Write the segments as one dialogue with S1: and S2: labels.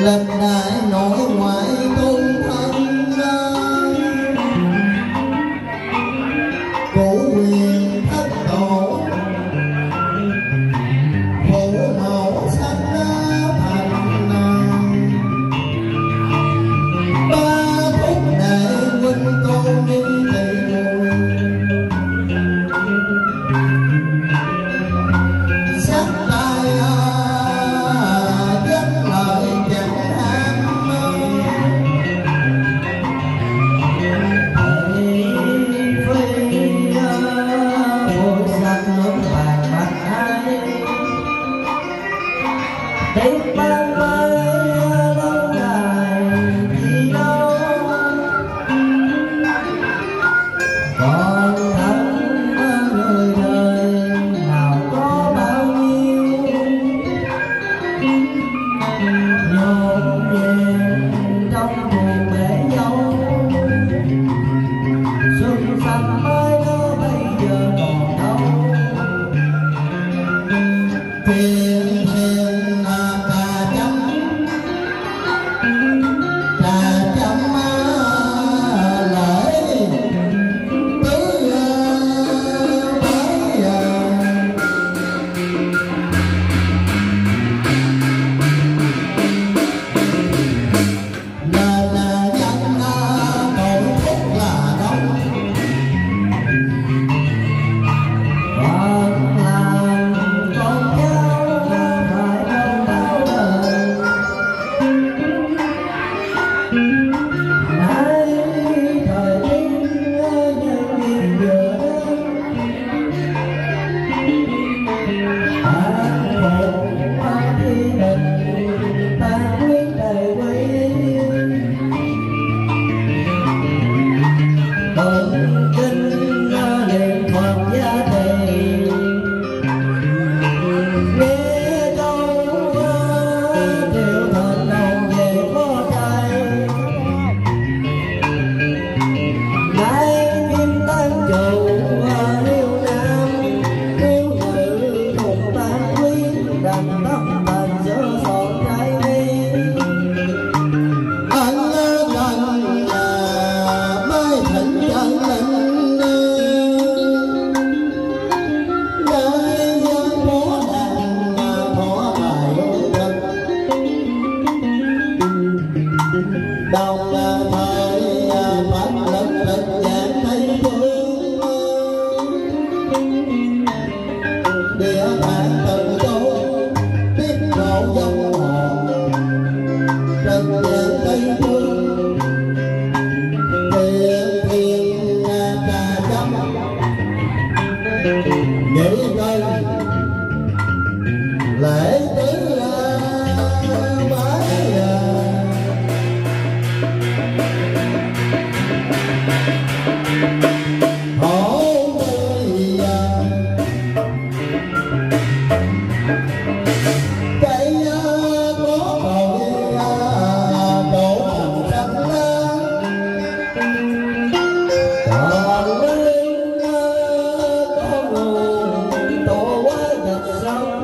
S1: Lịch đại nội ngoại tôn thân cổ quyền thất tổ phụ mẫu sanh thành ba phúc đại huynh cô ni thị mùi sắc tài danh lợi chẳng ham phụ sắc nước vàng bạc ai tiếng ban mai lâu dài gì đâu còn thân người đời nào có bao nhiêu nhộn nhịp trong buồn bể dâu xuân xanh mới đó bây giờ còn đâu thiên thiên trà chấm lễ tứ bái là dân tội phúc là đông Phật làm con cháu phải đông đau đời nay thời niên nhân duyên vừa an phục ba thi đình ta quyết đầy quy tụng kinh niệm Phật gia trì nghe câu triệu thần đồng về có trai nay kim tan chủ yêu nam yêu nữ cùng tan quyến đành tâm thành giữa sọn trái đi anh gần mới thịnh chân linh nơi dân phố đàn phó bài thân đồng thời pháp lực lực dạng thấy thương địa bàn từng chỗ biết lộ dòng hồn trần gian tây phương thiên thiên trà chấm nghĩ ngân lễ tứ bái hổ mười cây có tội đổ thành xanh lá còn lên có nguồn tổ quá giật sông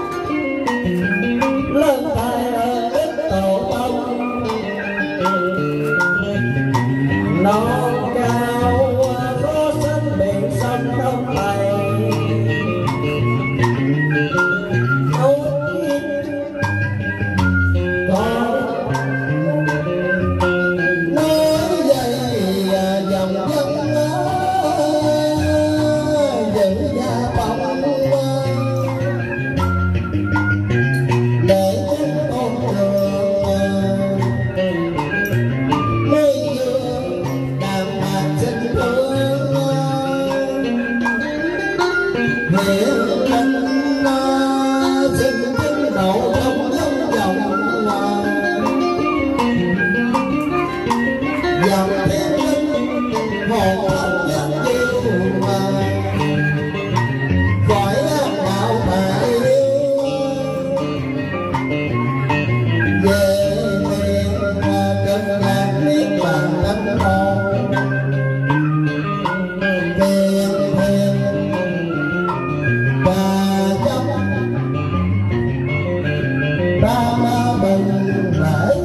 S1: lên tay ít tổ tông non cao có xanh biển sông đông này âu yếm con nói dây dòng dân giữ gia phong để chúng tôn thường nuôi dưỡng đàm bạc sinh thương hiện linh xin chứng độ trong dòng dòng thiên linh hồn thân dân yêu gọi đạo phải về miền cực lạc niết bàn tâm hồn thiên thiên và chấp ba ma bình lại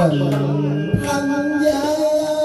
S1: bình thanh giai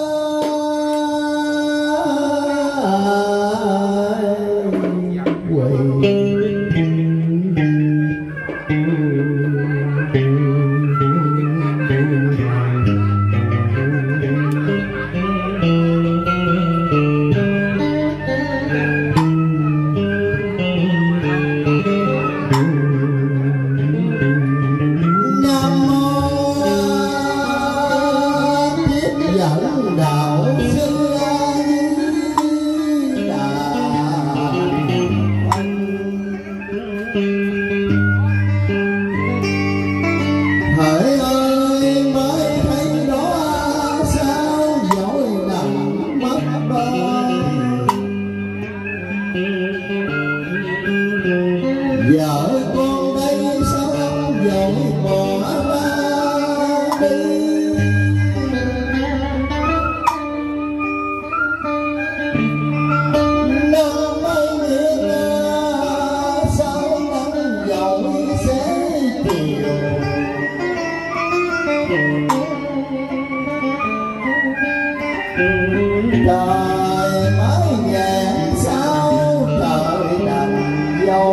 S1: vợ con đây sao dội bỏ ra đi. Nó mới biết sao nắng dội sẽ chiều. Trời mới vàng sao trời đành dội.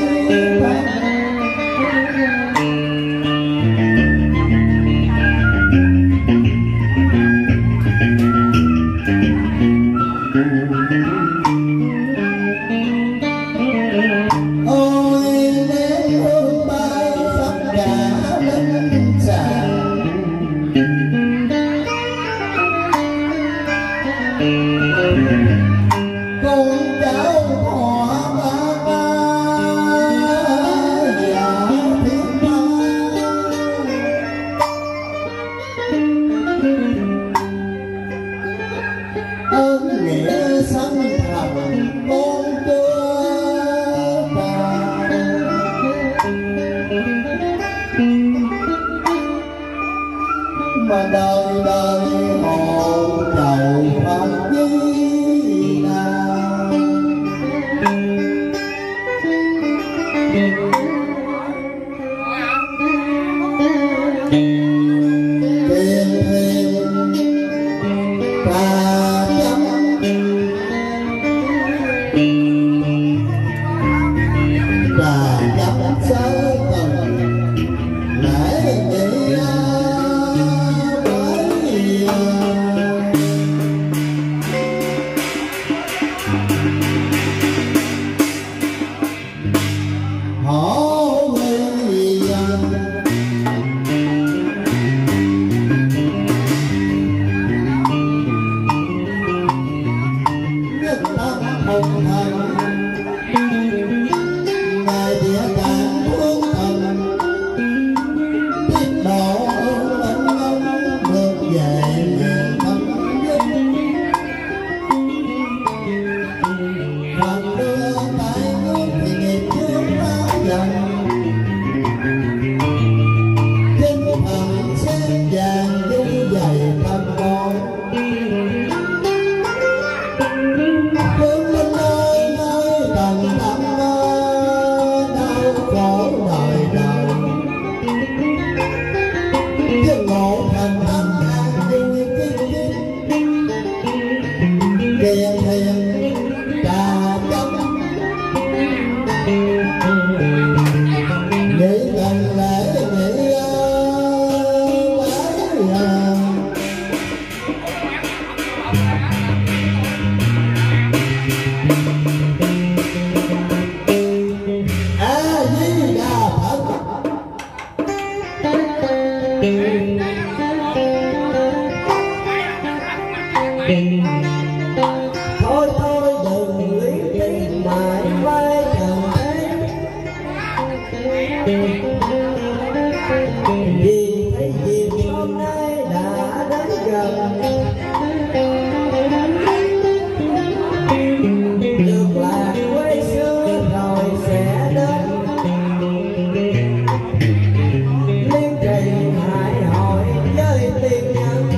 S1: Ôi nén hương bay khắp cả đất sàn, con cháu họ ba và thiên ơn nghĩa sanh thành con chưa tàn. Mà đời đời một chầu Phật Di Đà. Tiền thiền ta chấm ta chấm sớ tầng lễ nghĩa thôi thôi đừng lý trí mãi mãi chẳng thấy. Vì thấy dịp hôm nay đã đến gần, được lạc quê xưa rồi sẽ đến. Liên trì hại hội với tiên nhân,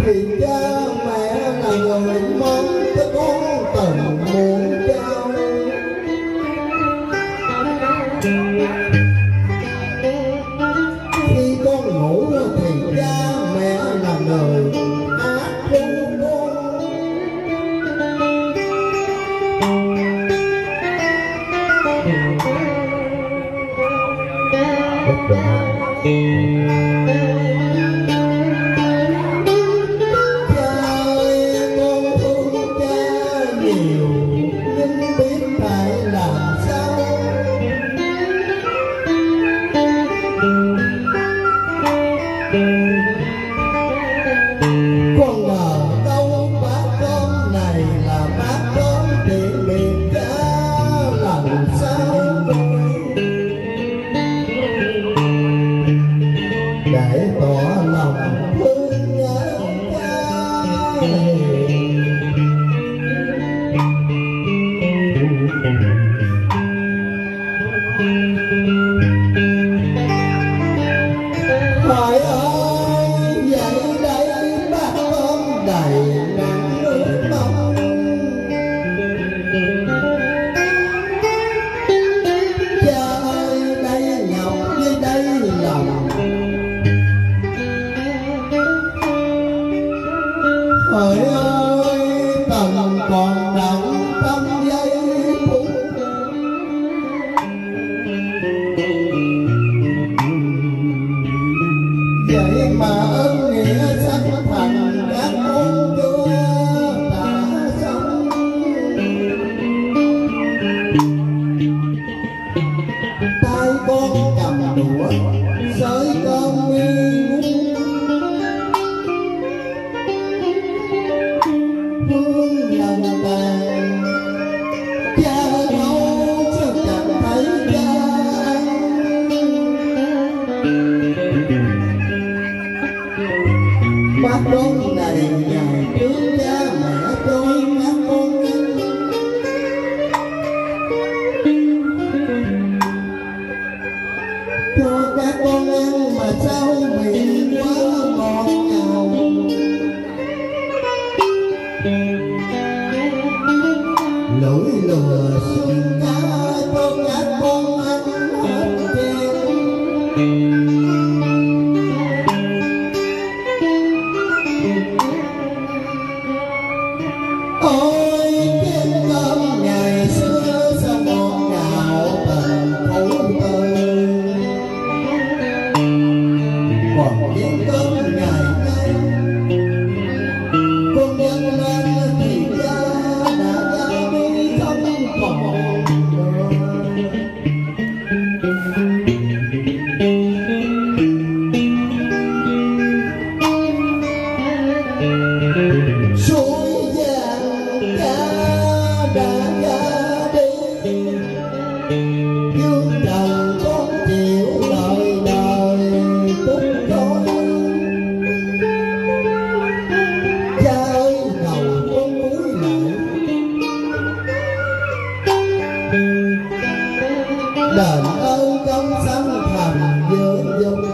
S1: thì cha mẹ là người mong cho con từng muôn trao. Khi con ngủ thì cha mẹ là người áp ru con. Để tỏ lòng thương nhớ cha. Hỏi ơi vậy đây bát cơm đầy nặng nước mong. Cha ơi đây ngọc với đây lòng. Hỡi ơi tầng còn đọng tâm giây phút. Vậy mà ơn nghĩa sắc thành các con chưa đã xong. Tay con cầm đũa xới cơm nghi hương lòng tàn. Cha nấu cho chẳng thấy cha. Bát cơm này ngày trước cha mẹ tôi các con ăn. Cho các con ăn mà sao miệng quá ngọt ngào. Lưỡi lừa xương cá cho các con ăn hết trơn. Ôi chén cơm ngày xưa sao ngọt ngào tình thấu tươi. Còn chén cơm ngày nay con nhân lên thì cha đã ra đi không còn suối vàng cha đã ra đi. Dương trần con chịu lời đời túc trôi. Cha ơi đầu con cúi lại đền ơn công sanh thành vô dung.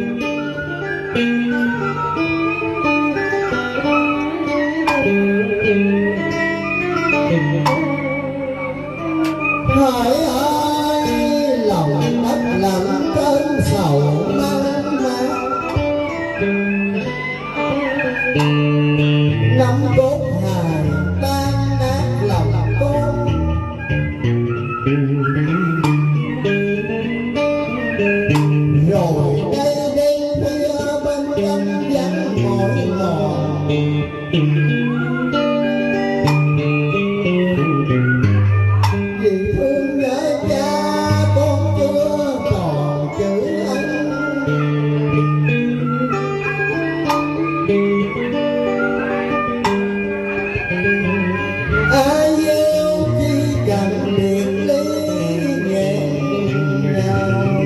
S1: Hỡi ơi lòng đất làm cơn sầu mang mát. Năm cốt hài tan nát lòng con. Rồi đây đêm khuya bên cạnh vắng mỏi mòn. Vì thương nhớ cha con chưa còn chữ anh. Ai yêu chỉ cần biệt ly nhẹ nhàng.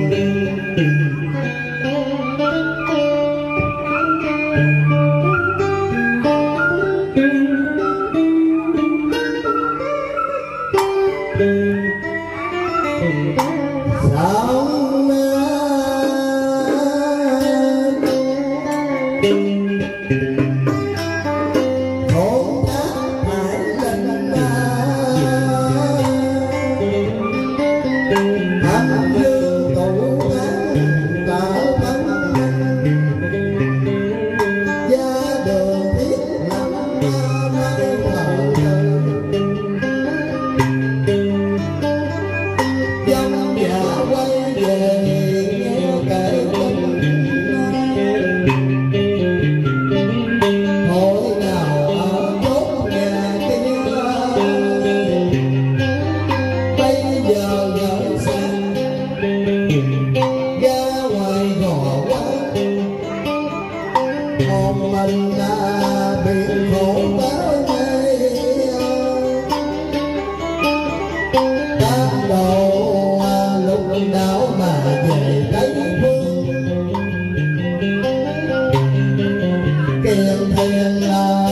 S1: mình biển khổ tới mê các độ lúc nào mà về lấy phương kiên thiên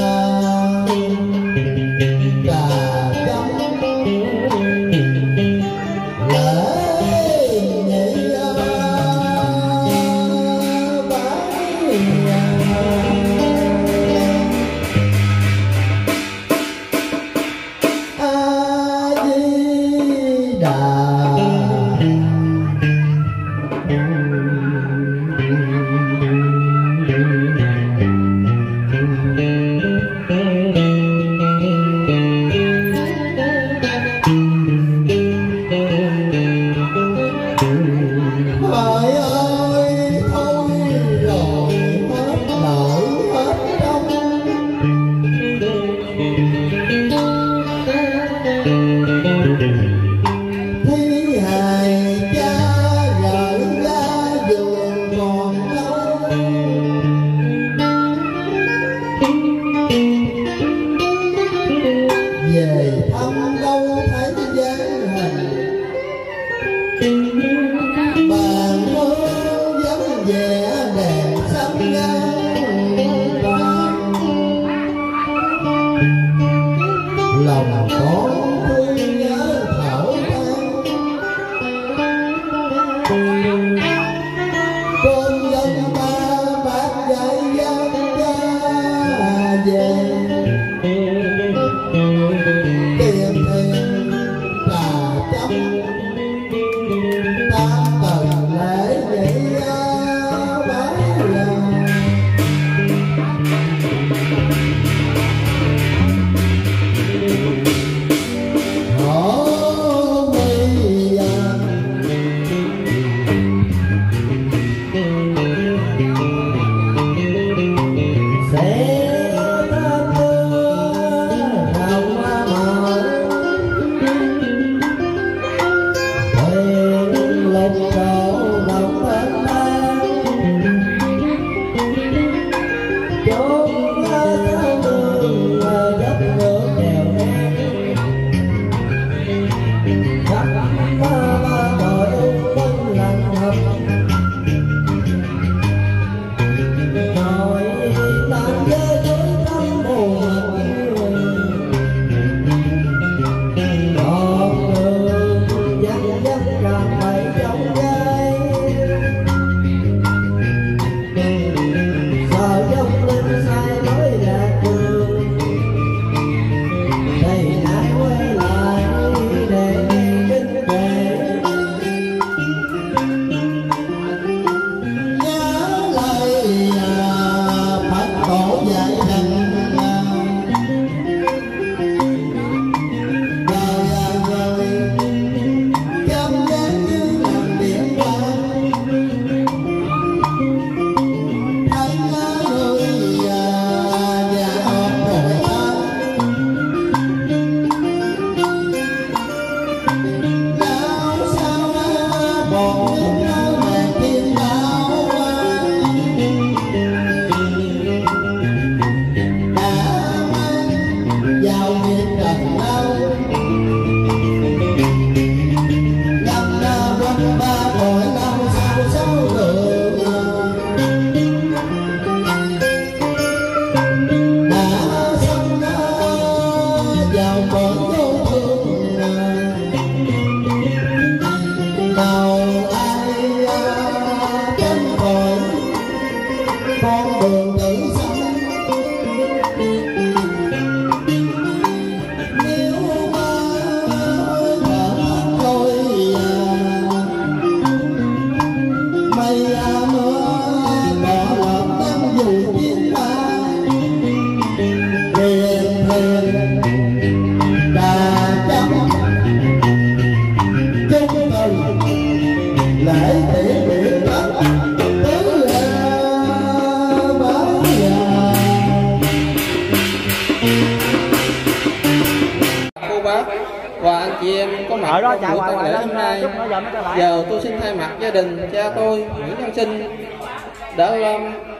S2: và anh chị em có mặt trong buổi tang lễ hôm nay. Giờ tôi xin thay mặt gia đình cha tôi Nguyễn Văn Sinh đã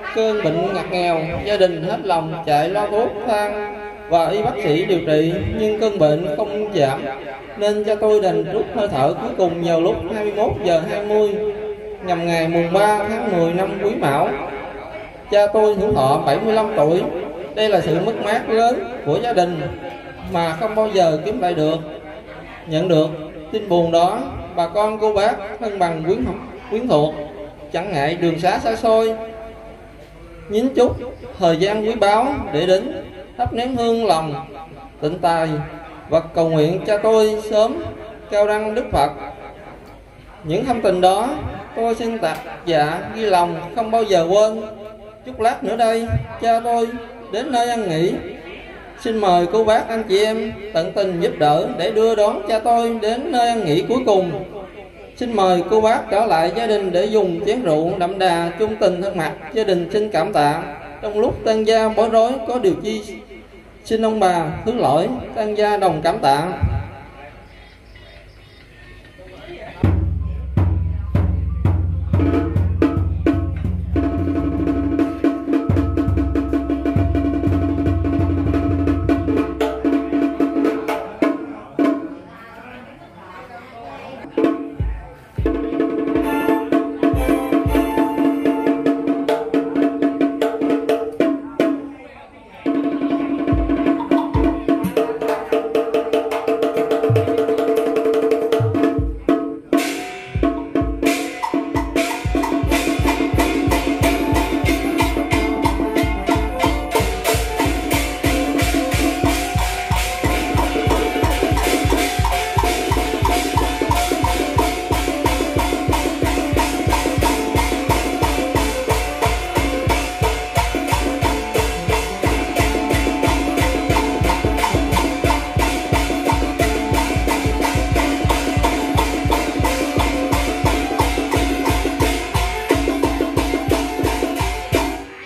S2: cơn bệnh ngặt nghèo, gia đình hết lòng chạy lo thuốc thang và y bác sĩ điều trị, nhưng cơn bệnh không giảm, nên cha tôi đành rút hơi thở cuối cùng vào lúc 21:20 nhằm ngày mùng 3 tháng 10 năm Quý Mão. Cha tôi hưởng thọ 75 tuổi. Đây là sự mất mát lớn của gia đình mà không bao giờ kiếm lại được. Nhận được tin buồn đó, bà con cô bác thân bằng quyến thuộc chẳng ngại đường xá xa xôi, nhín chút thời gian quý báu để đến thắp nén hương lòng tịnh tài và cầu nguyện cha tôi sớm cao đăng Đức Phật. Những thâm tình đó tôi xin tác dạ ghi lòng không bao giờ quên. Chút lát nữa đây cha tôi đến nơi an nghỉ. Xin mời cô bác anh chị em tận tình giúp đỡ để đưa đón cha tôi đến nơi an nghỉ cuối cùng. Xin mời cô bác trở lại gia đình để dùng chén rượu đậm đà chung tình thân mật. Gia đình xin cảm tạ. Trong lúc tang gia bối rối có điều chi xin ông bà thứ lỗi. Tang gia đồng cảm tạ.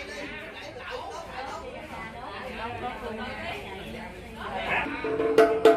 S3: Thank you.